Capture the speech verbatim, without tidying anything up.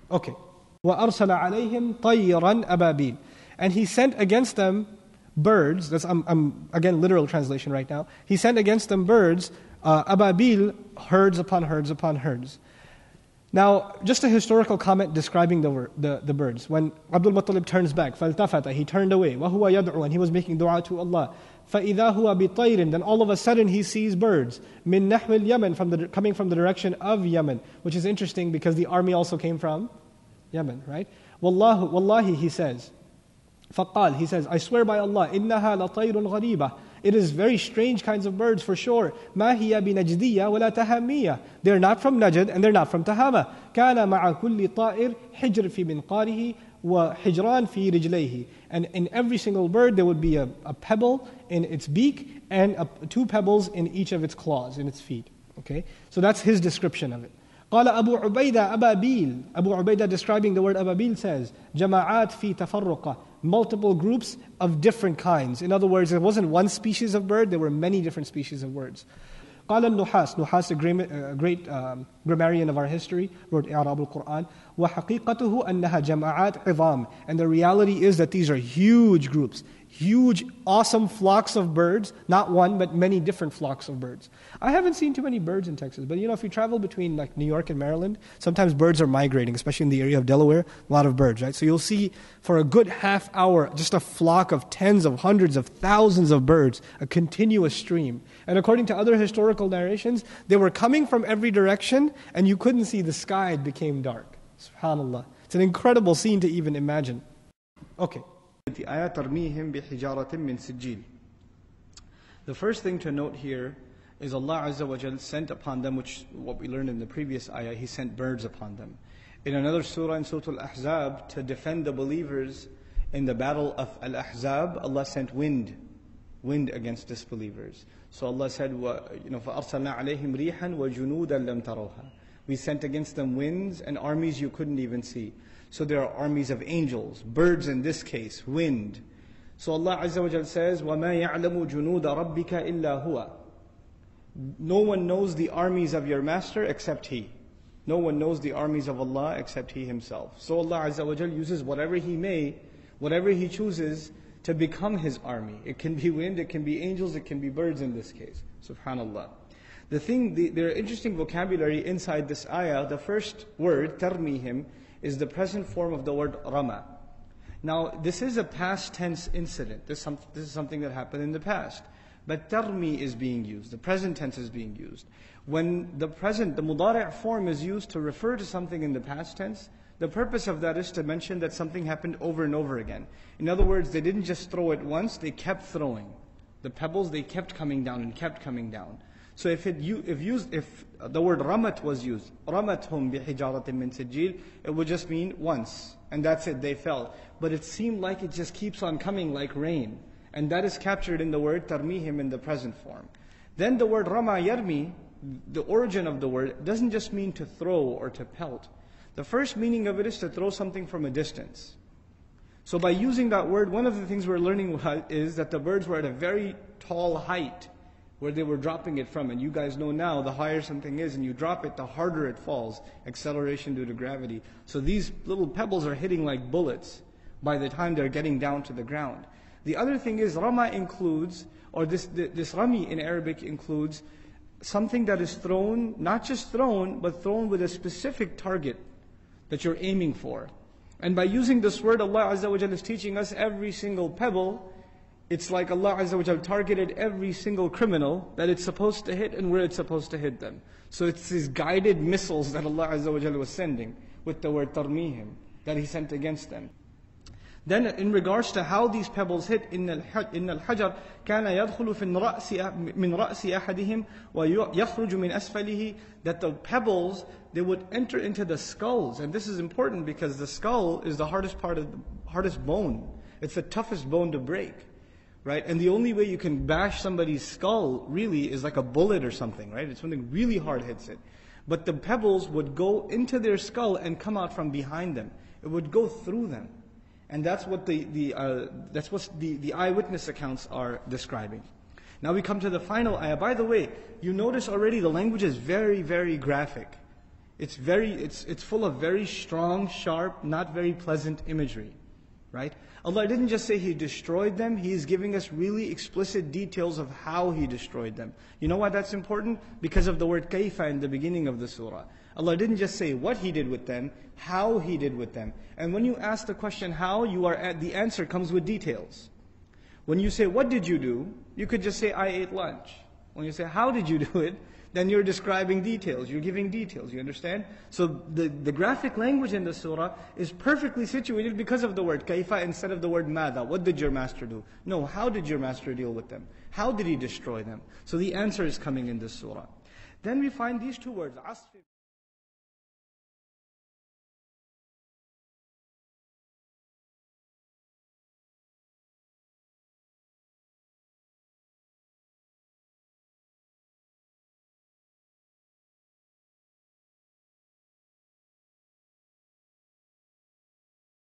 Okay. وَأَرْسَلَ عَلَيْهِمْ طَيْرًا أَبَابِيلَ. And he sent against them birds, that's I'm, I'm again literal translation right now. He sent against them birds, uh, ababil, herds upon herds upon herds. Now, just a historical comment describing the, the, the birds. When Abdul Muttalib turns back, فَالْتَفَتَ, he turned away, وَهُوَ يَدْعُو, and he was making dua to Allah. فَإِذَا هُوَ بِطَيْرٍ, then all of a sudden he sees birds, مِن نَحْوِ الْيَمَنِ, from the, coming from the direction of Yemen, which is interesting because the army also came from Yemen, right? Wallahu, wallahi, he says, فَقَال, he says, I swear by Allah, إِنَّهَا لَطَيْرٌ غَرِيبَةٌ, it is very strange kinds of birds for sure. مَا هِيَ بِنَجْدِيَّةٍ وَلَا تَهَامِيَّةٍ, they're not from Najd and they're not from Tahama. كَانَ مَعَ كُلِّ طَائِرٍ حِجْرٌ فِي مِنْقَارِهِ وَحِجْرَانٌ فِي رِجْلَيْهِ, and in every single bird there would be a, a pebble in its beak and a, two pebbles in each of its claws, in its feet. Okay, so that's his description of it. قال أبو عبيدة أبابيل, Abu Ubaidah describing the word ababil says, جماعات في تفرقة, multiple groups of different kinds. In other words, it wasn't one species of bird, there were many different species of birds. قال النحاس, Nuhas, a great, a great um, grammarian of our history, wrote إعراب القرآن, وحقيقته أنها جماعات عظام, and the reality is that these are huge groups, huge, awesome flocks of birds, not one, but many different flocks of birds. I haven't seen too many birds in Texas, but you know, if you travel between like New York and Maryland, sometimes birds are migrating, especially in the area of Delaware, a lot of birds, right? So you'll see for a good half hour, just a flock of tens of hundreds of thousands of birds, a continuous stream. And according to other historical narrations, they were coming from every direction, and you couldn't see the sky, it became dark. SubhanAllah. It's an incredible scene to even imagine. Okay. The first thing to note here is Allah Azza wa Jal sent upon them, which what we learned in the previous ayah, He sent birds upon them. In another surah, in Surah Al-Ahzab, to defend the believers in the battle of Al-Ahzab, Allah sent wind, wind against disbelievers. So Allah said, you know, فَأَرْسَلْنَا عَلَيْهِمْ رِيحًا وَجُنُودًا لَمْ تَرَوْهَا. We sent against them winds and armies you couldn't even see. So there are armies of angels, birds in this case, wind. So Allah Azza wa Jal says, وَمَا يَعْلَمُ جُنُودَ رَبِّكَ إِلَّا هُوَ. No one knows the armies of your master except He. No one knows the armies of Allah except He Himself. So Allah Azza wa Jal uses whatever He may, whatever He chooses to become His army. It can be wind, it can be angels, it can be birds in this case. Subhanallah. The thing, the, there are interesting vocabulary inside this ayah. The first word, tarmihim, is the present form of the word rama. Now, this is a past tense incident. This, some, this is something that happened in the past. But tarmi is being used. The present tense is being used. When the present, the mudari' form is used to refer to something in the past tense, the purpose of that is to mention that something happened over and over again. In other words, they didn't just throw it once, they kept throwing. The pebbles, they kept coming down and kept coming down. So if it if used if the word ramat was used, ramathum bihijaratin min sijil, it would just mean once, and that's it, they fell. But it seemed like it just keeps on coming like rain, and that is captured in the word tarmihim in the present form. Then the word rama yarmi, the origin of the word, doesn't just mean to throw or to pelt. The first meaning of it is to throw something from a distance. So by using that word, one of the things we're learning is that the birds were at a very tall height where they were dropping it from. And you guys know now, the higher something is and you drop it, the harder it falls. Acceleration due to gravity. So these little pebbles are hitting like bullets by the time they're getting down to the ground. The other thing is, rama includes, or this, this rami in Arabic includes something that is thrown, not just thrown, but thrown with a specific target that you're aiming for. And by using this word, Allah Azza wa Jalla is teaching us every single pebble, it's like Allah Azza wa Jalla targeted every single criminal that it's supposed to hit and where it's supposed to hit them. So it's these guided missiles that Allah Azza wa Jalla was sending with the word tarmihim, that He sent against them. Then in regards to how these pebbles hit, إِنَّ الْحَجَرَ كَانَ يَدْخُلُ فِي مِنْ رَأْسِ أَحَدِهِمْ وَيَخْرُجُ مِنْ أَسْفَلِهِ. That the pebbles, they would enter into the skulls. And this is important because the skull is the hardest part of the hardest bone. It's the toughest bone to break. Right? And the only way you can bash somebody's skull really is like a bullet or something, right? It's something really hard hits it. But the pebbles would go into their skull and come out from behind them. It would go through them. And that's what the, the uh, that's what the, the eyewitness accounts are describing. Now we come to the final ayah. By the way, you notice already the language is very, very graphic. It's very, it's, it's full of very strong, sharp, not very pleasant imagery. Right? Allah didn't just say He destroyed them, He is giving us really explicit details of how He destroyed them. You know why that's important? Because of the word kayfa in the beginning of the surah. Allah didn't just say what He did with them, how He did with them. And when you ask the question how, you are at, the answer comes with details. When you say what did you do, you could just say I ate lunch. When you say how did you do it, then you're describing details, you're giving details, you understand? So the, the graphic language in the surah is perfectly situated because of the word kaifa instead of the word mada. What did your master do? No, how did your master deal with them? How did he destroy them? So the answer is coming in this surah. Then we find these two words, asf.